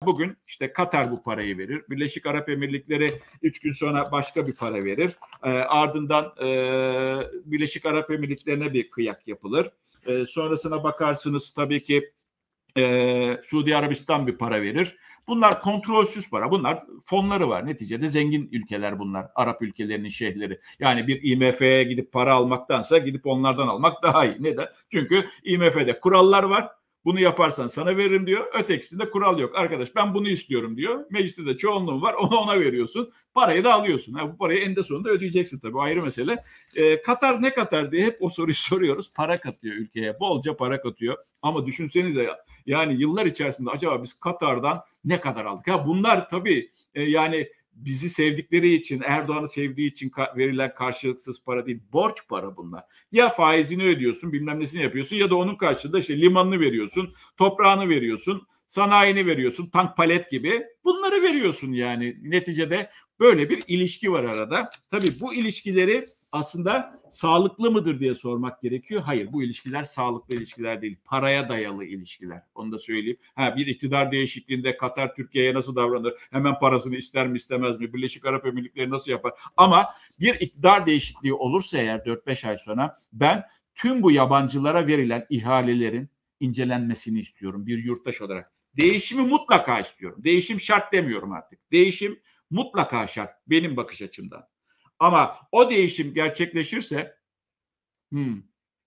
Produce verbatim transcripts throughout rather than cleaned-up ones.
bugün işte Katar bu parayı verir. Birleşik Arap Emirlikleri üç gün sonra başka bir para verir. E, ardından e, Birleşik Arap Emirlikleri'ne bir kıyak yapılır. E, sonrasına bakarsınız tabii ki e, Suudi Arabistan bir para verir. Bunlar kontrolsüz para. Bunlar fonları var. Neticede zengin ülkeler bunlar. Arap ülkelerinin şeyhleri. Yani bir I M F'ye gidip para almaktansa gidip onlardan almak daha iyi. Neden? Çünkü I M F'de kurallar var. Bunu yaparsan sana veririm diyor. Ötekisinde kural yok. Arkadaş ben bunu istiyorum diyor. Mecliste de çoğunluğun var. Onu ona veriyorsun. Parayı da alıyorsun. Ha, bu parayı eninde sonunda ödeyeceksin tabii. O ayrı mesele. Ee, Katar ne Katar diye hep o soruyu soruyoruz. Para katıyor ülkeye. Bolca para katıyor. Ama düşünsenize ya. Yani yıllar içerisinde acaba biz Katar'dan ne kadar aldık? Ha bunlar tabii e, yani bizi sevdikleri için, Erdoğan'ı sevdiği için verilen karşılıksız para değil, borç para bunlar. Ya faizini ödüyorsun, bilmem nesini yapıyorsun ya da onun karşılığında işte limanını veriyorsun, toprağını veriyorsun, sanayini veriyorsun, tank palet gibi. Bunları veriyorsun yani. Neticede böyle bir ilişki var arada. Tabii bu ilişkileri aslında sağlıklı mıdır diye sormak gerekiyor. Hayır, bu ilişkiler sağlıklı ilişkiler değil. Paraya dayalı ilişkiler. Onu da söyleyeyim. Ha, bir iktidar değişikliğinde Katar Türkiye'ye nasıl davranır? Hemen parasını ister mi istemez mi? Birleşik Arap Emirlikleri nasıl yapar? Ama bir iktidar değişikliği olursa eğer dört beş ay sonra ben tüm bu yabancılara verilen ihalelerin incelenmesini istiyorum bir yurttaş olarak. Değişimi mutlaka istiyorum. Değişim şart demiyorum artık. Değişim mutlaka şart benim bakış açımdan. Ama o değişim gerçekleşirse hmm,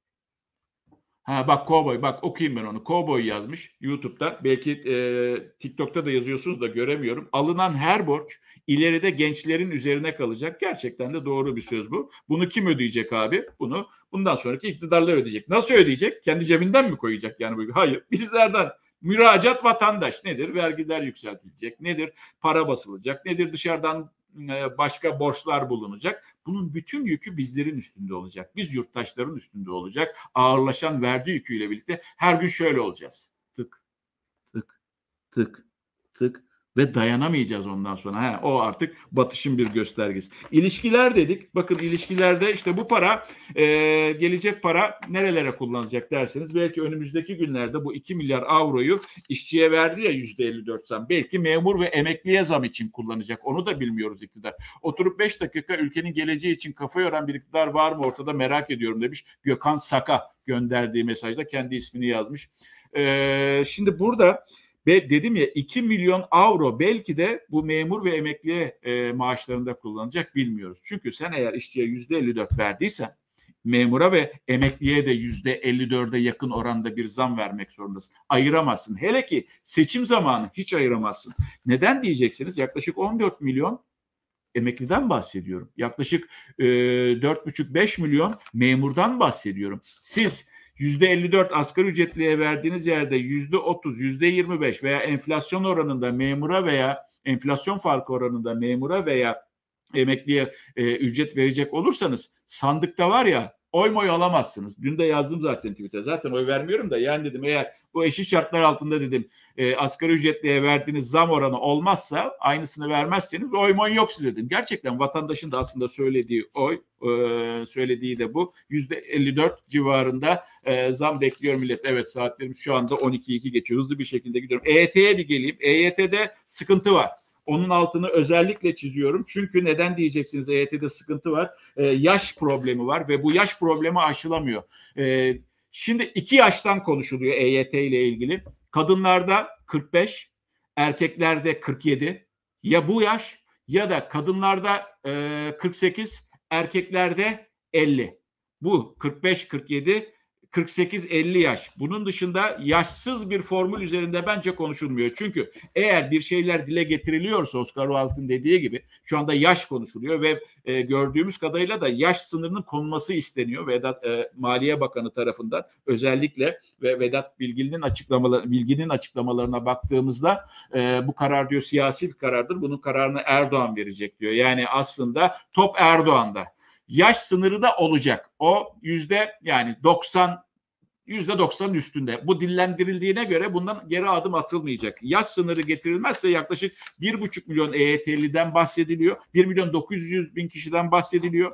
ha bak Cowboy, bak okuyayım ben onu. Cowboy yazmış YouTube'da. Belki e, TikTok'ta da yazıyorsunuz da göremiyorum. Alınan her borç ileride gençlerin üzerine kalacak. Gerçekten de doğru bir söz bu. Bunu kim ödeyecek abi? Bunu bundan sonraki iktidarlar ödeyecek. Nasıl ödeyecek? Kendi cebinden mi koyacak yani? Hayır, bizlerden. Müracaat vatandaş nedir? Vergiler yükseltilecek. Nedir? Para basılacak. Nedir? Dışarıdan başka borçlar bulunacak. Bunun bütün yükü bizlerin üstünde olacak. Biz yurttaşların üstünde olacak. Ağırlaşan vergi yüküyle birlikte her gün şöyle olacağız. Tık, tık, tık, tık ve dayanamayacağız ondan sonra. Ha, o artık batışın bir göstergesi. İlişkiler dedik. Bakın ilişkilerde işte bu para e, gelecek para nerelere kullanılacak derseniz belki önümüzdeki günlerde bu iki milyar avroyu işçiye verdi ya yüzde elli dört zam. Belki memur ve emekliye zam için kullanacak. Onu da bilmiyoruz iktidar. Oturup beş dakika ülkenin geleceği için kafa yoran bir iktidar var mı ortada merak ediyorum demiş. Gökhan Saka gönderdiği mesajda kendi ismini yazmış. E, şimdi burada ve dedim ya iki milyon avro belki de bu memur ve emekliye e, maaşlarında kullanacak bilmiyoruz. Çünkü sen eğer işçiye yüzde elli dört verdiysen memura ve emekliye de yüzde elli dörde yakın oranda bir zam vermek zorundasın. Ayıramazsın. Hele ki seçim zamanı hiç ayıramazsın. Neden diyeceksiniz? Yaklaşık on dört milyon emekliden bahsediyorum. Yaklaşık e, dört buçuk beş milyon memurdan bahsediyorum. Siz yüzde elli dört asgari ücretliye verdiğiniz yerde yüzde otuz, yüzde yirmi beş veya enflasyon oranında memura veya enflasyon farkı oranında memura veya emekliye e, ücret verecek olursanız sandıkta var ya oy moy alamazsınız. Dün de yazdım zaten Twitter'da. Zaten oy vermiyorum da yani dedim eğer bu eşit şartlar altında dedim e, asgari ücretliye verdiğiniz zam oranı olmazsa aynısını vermezseniz oy moy yok size dedim. Gerçekten vatandaşın da aslında söylediği oy e, söylediği de bu. yüzde elli dört civarında e, zam bekliyor millet. Evet saatlerimiz şu anda on iki iki geçiyor. Hızlı bir şekilde gidiyorum. E Y T'ye bir geleyim. E Y T'de sıkıntı var. Onun altını özellikle çiziyorum. Çünkü neden diyeceksiniz E Y T'de sıkıntı var. Ee, yaş problemi var ve bu yaş problemi aşılamıyor. Ee, şimdi iki yaştan konuşuluyor E Y T ile ilgili. Kadınlarda kırk beş, erkeklerde kırk yedi. Ya bu yaş ya da kadınlarda e, kırk sekiz, erkeklerde elli. Bu kırk beş, kırk yedi, kırk sekiz elli yaş. Bunun dışında yaşsız bir formül üzerinde bence konuşulmuyor. Çünkü eğer bir şeyler dile getiriliyorsa Oscar Wilde'ın dediği gibi şu anda yaş konuşuluyor ve e, gördüğümüz kadarıyla da yaş sınırının konulması isteniyor Vedat e, Maliye Bakanı tarafından özellikle ve Vedat Bilgin'in açıklamaları Bilgin'in açıklamalarına baktığımızda e, bu karar diyor siyasi bir karardır. Bunun kararını Erdoğan verecek diyor. Yani aslında top Erdoğan'da. Yaş sınırı da olacak. O yüzde yani doksan yüzde doksanın üstünde. Bu dillendirildiğine göre bundan geri adım atılmayacak. Yaş sınırı getirilmezse yaklaşık bir buçuk milyon E Y T'liden bahsediliyor. bir milyon dokuz yüz bin kişiden bahsediliyor.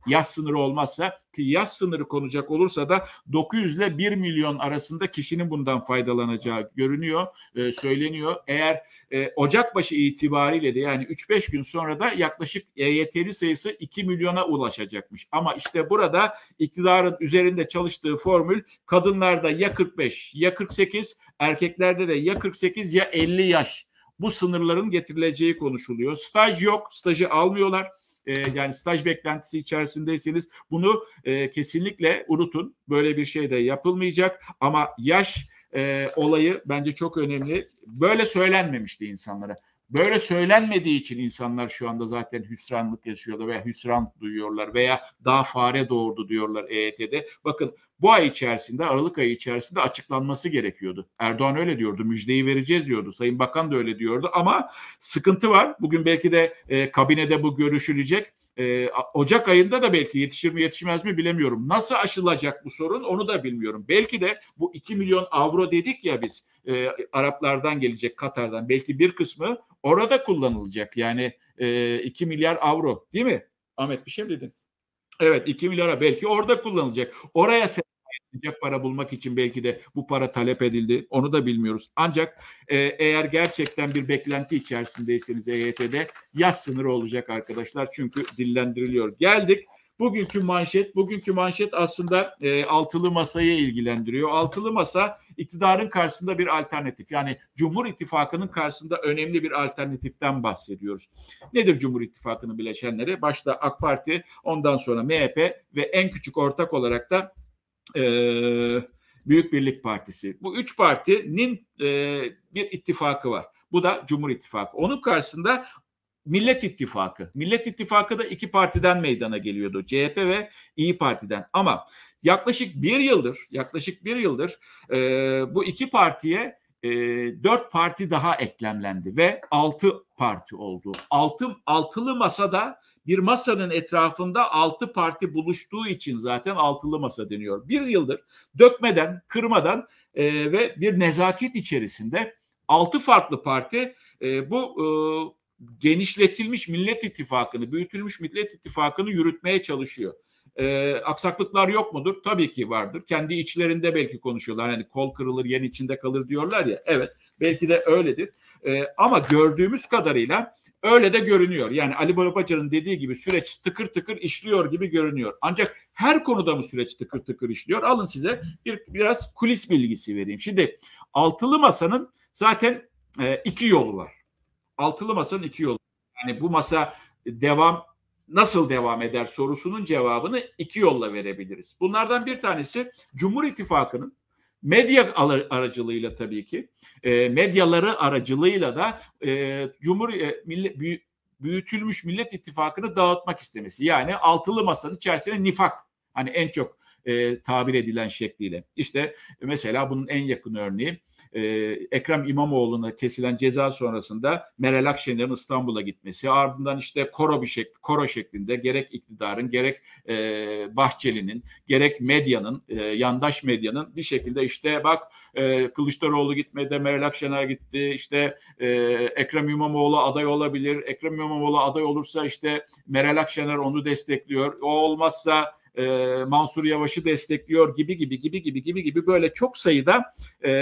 yaş sınırı olmazsa, ki yaş sınırı konacak olursa da dokuz yüz ile bir milyon arasında kişinin bundan faydalanacağı görünüyor, e, söyleniyor. Eğer e, Ocak başı itibariyle de yani üç beş gün sonra da yaklaşık E Y T'li sayısı iki milyona ulaşacakmış. Ama işte burada iktidarın üzerinde çalıştığı formül kadınlarda ya kırk beş ya kırk sekiz, erkeklerde de ya kırk sekiz ya elli yaş. Bu sınırların getirileceği konuşuluyor. Staj yok, stajı almıyorlar. Ee, yani staj beklentisi içerisindeyseniz bunu e, kesinlikle unutun. Böyle bir şey de yapılmayacak. Ama yaş e, olayı bence çok önemli. Böyle söylenmemişti insanlara. Böyle söylenmediği için insanlar şu anda zaten hüsranlık yaşıyorlar veya hüsran duyuyorlar veya daha fare doğurdu diyorlar E Y T'de. Bakın bu ay içerisinde, Aralık ayı içerisinde açıklanması gerekiyordu. Erdoğan öyle diyordu, müjdeyi vereceğiz diyordu. Sayın Bakan da öyle diyordu ama sıkıntı var. Bugün belki de e, kabinede bu görüşülecek. E, Ocak ayında da belki yetişir mi yetişmez mi bilemiyorum. Nasıl aşılacak bu sorun onu da bilmiyorum. Belki de bu iki milyon avro dedik ya biz, e, Araplardan gelecek, Katar'dan, belki bir kısmı orada kullanılacak. Yani e, iki milyar avro değil mi? Ahmet bir şey mi dedin? Evet, iki milyara belki orada kullanılacak. Oraya sıcak para bulmak için belki de bu para talep edildi. Onu da bilmiyoruz. Ancak e, eğer gerçekten bir beklenti içerisindeyseniz E Y T'de yaş sınırı olacak arkadaşlar. Çünkü dillendiriliyor. Geldik. Bugünkü manşet, bugünkü manşet aslında e, altılı masayı ilgilendiriyor. Altılı masa iktidarın karşısında bir alternatif. Yani Cumhur İttifakı'nın karşısında önemli bir alternatiften bahsediyoruz. Nedir Cumhur İttifakı'nın bileşenleri? Başta AK Parti, ondan sonra M H P ve en küçük ortak olarak da e, Büyük Birlik Partisi. Bu üç partinin e, bir ittifakı var. Bu da Cumhur İttifakı. Onun karşısında Millet İttifakı. Millet İttifakı da iki partiden meydana geliyordu. C H P ve İyi Parti'den. Ama yaklaşık bir yıldır, yaklaşık bir yıldır e, bu iki partiye e, dört parti daha eklemlendi ve altı parti oldu. Altı, altılı masada bir masanın etrafında altı parti buluştuğu için zaten altılı masa deniyor. Bir yıldır dökmeden, kırmadan e, ve bir nezaket içerisinde altı farklı parti e, bu e, genişletilmiş Millet İttifakı'nı, büyütülmüş Millet İttifakı'nı yürütmeye çalışıyor. Ee, aksaklıklar yok mudur? Tabii ki vardır. Kendi içlerinde belki konuşuyorlar. Hani kol kırılır, yen içinde kalır diyorlar ya. Evet, belki de öyledir. Ee, ama gördüğümüz kadarıyla öyle de görünüyor. Yani Ali Babacan'ın dediği gibi süreç tıkır tıkır işliyor gibi görünüyor. Ancak her konuda mı süreç tıkır tıkır işliyor? Alın size bir biraz kulis bilgisi vereyim. Şimdi altılı masanın zaten e, iki yolu var. Altılı masanın iki yolu. Yani bu masa devam nasıl devam eder sorusunun cevabını iki yolla verebiliriz. Bunlardan bir tanesi Cumhur İttifakı'nın medya aracılığıyla tabii ki e, medyaları aracılığıyla da e, Cumhur e, Millet, büyü, büyütülmüş Millet İttifakı'nı dağıtmak istemesi. Yani altılı masanın içerisine nifak, hani en çok e, tabir edilen şekliyle. İşte mesela bunun en yakın örneği e, Ekrem İmamoğlu'na kesilen ceza sonrasında Meral Akşener'in İstanbul'a gitmesi, ardından işte koro bir şek koro şeklinde gerek iktidarın gerek e, Bahçeli'nin gerek medyanın e, yandaş medyanın bir şekilde işte bak e, Kılıçdaroğlu gitmedi, Meral Akşener gitti, işte e, Ekrem İmamoğlu aday olabilir, Ekrem İmamoğlu aday olursa işte Meral Akşener onu destekliyor, o olmazsa e, Mansur Yavaş'ı destekliyor gibi gibi gibi gibi gibi gibi böyle çok sayıda e,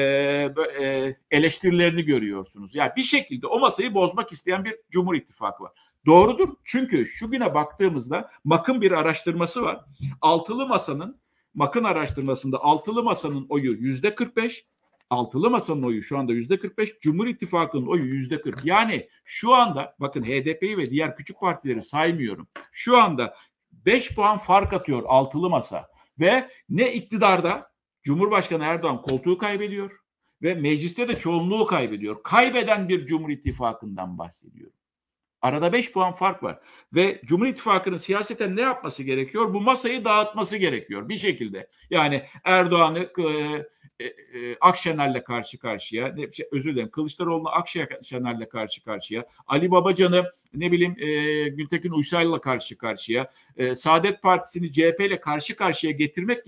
e, eleştirilerini görüyorsunuz. Yani bir şekilde o masayı bozmak isteyen bir Cumhur İttifakı var. Doğrudur. Çünkü şu güne baktığımızda MAK'ın bir araştırması var. Altılı masanın MAK'ın araştırmasında altılı masanın oyu yüzde kırk beş, altılı masanın oyu şu anda yüzde kırk beş, Cumhur İttifakı'nın oyu yüzde kırk. Yani şu anda bakın H D P'yi ve diğer küçük partileri saymıyorum. Şu anda beş puan fark atıyor altılı masa ve ne iktidarda Cumhurbaşkanı Erdoğan koltuğu kaybediyor ve mecliste de çoğunluğu kaybediyor. Kaybeden bir Cumhur İttifakı'ndan bahsediyorum. Arada beş puan fark var ve Cumhur İttifakı'nın siyaseten ne yapması gerekiyor? Bu masayı dağıtması gerekiyor bir şekilde. Yani Erdoğan'ı e, e, Akşener'le karşı karşıya, ne, şey, özür dilerim Kılıçdaroğlu'nu Akşener'le karşı karşıya, Ali Babacan'ı ne bileyim e, Gültekin Uysal'la karşı karşıya, e, Saadet Partisi'ni C H P'yle karşı karşıya getirmek gibi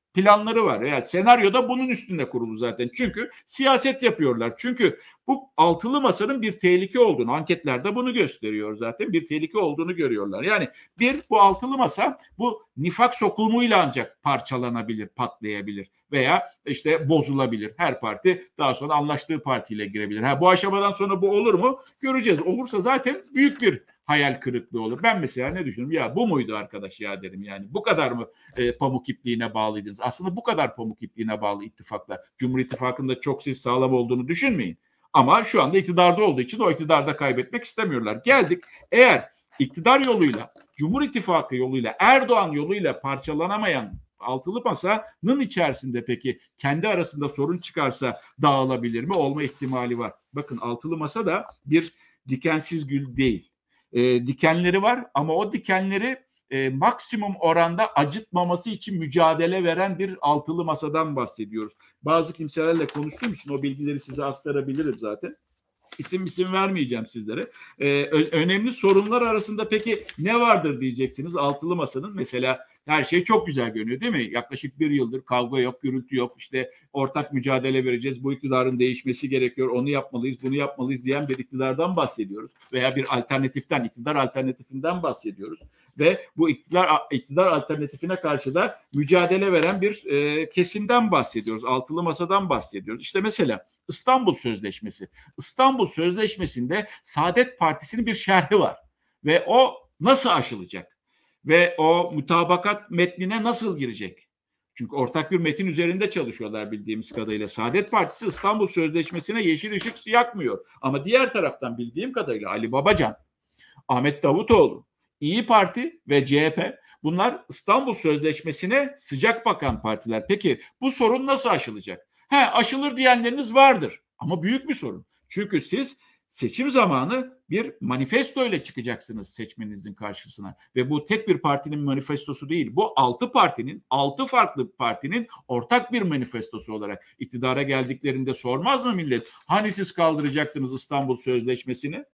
planları var. Yani senaryo da bunun üstünde kurulu zaten. Çünkü siyaset yapıyorlar. Çünkü bu altılı masanın bir tehlike olduğunu, anketlerde bunu gösteriyor zaten. Bir tehlike olduğunu görüyorlar. Yani bir, bu altılı masa bu nifak sokulumuyla ancak parçalanabilir, patlayabilir veya işte bozulabilir. Her parti daha sonra anlaştığı partiyle girebilir. Ha, bu aşamadan sonra bu olur mu? Göreceğiz. Olursa zaten büyük bir hayal kırıklığı olur. Ben mesela ne düşünüyorum? Ya bu muydu arkadaş ya derim yani. Bu kadar mı e, pamuk ipliğine bağlıydınız? Aslında bu kadar pamuk ipliğine bağlı ittifaklar. Cumhur İttifakı'nda çok siz sağlam olduğunu düşünmeyin. Ama şu anda iktidarda olduğu için o iktidarda kaybetmek istemiyorlar. Geldik, eğer iktidar yoluyla, Cumhur İttifakı yoluyla, Erdoğan yoluyla parçalanamayan altılı masanın içerisinde peki kendi arasında sorun çıkarsa dağılabilir mi? Olma ihtimali var. Bakın, altılı masa da bir dikensiz gül değil. E, dikenleri var ama o dikenleri e, maksimum oranda acıtmaması için mücadele veren bir altılı masadan bahsediyoruz. Bazı kimselerle konuştuğum için o bilgileri size aktarabilirim zaten. İsim isim vermeyeceğim sizlere. Ee, önemli sorunlar arasında peki ne vardır diyeceksiniz altılı masanın. Mesela her şey çok güzel görünüyor değil mi? Yaklaşık bir yıldır kavga yok, gürültü yok. İşte ortak mücadele vereceğiz. Bu iktidarın değişmesi gerekiyor. Onu yapmalıyız, bunu yapmalıyız diyen bir iktidardan bahsediyoruz. Veya bir alternatiften, iktidar alternatifinden bahsediyoruz. Ve bu iktidar, iktidar alternatifine karşı da mücadele veren bir e, kesimden bahsediyoruz. Altılı masadan bahsediyoruz. İşte mesela İstanbul Sözleşmesi. İstanbul Sözleşmesi'nde Saadet Partisi'nin bir şerhi var. Ve o nasıl aşılacak? Ve o mutabakat metnine nasıl girecek? Çünkü ortak bir metin üzerinde çalışıyorlar bildiğimiz kadarıyla. Saadet Partisi İstanbul Sözleşmesi'ne yeşil ışık yakmıyor. Ama diğer taraftan bildiğim kadarıyla Ali Babacan, Ahmet Davutoğlu, İyi Parti ve C H P, bunlar İstanbul Sözleşmesi'ne sıcak bakan partiler. Peki bu sorun nasıl aşılacak? He, aşılır diyenleriniz vardır ama büyük bir sorun. Çünkü siz seçim zamanı bir manifesto ile çıkacaksınız seçmeninizin karşısına. Ve bu tek bir partinin manifestosu değil. Bu altı partinin, altı farklı partinin ortak bir manifestosu olarak iktidara geldiklerinde sormaz mı millet? Hani siz kaldıracaktınız İstanbul Sözleşmesi'ni?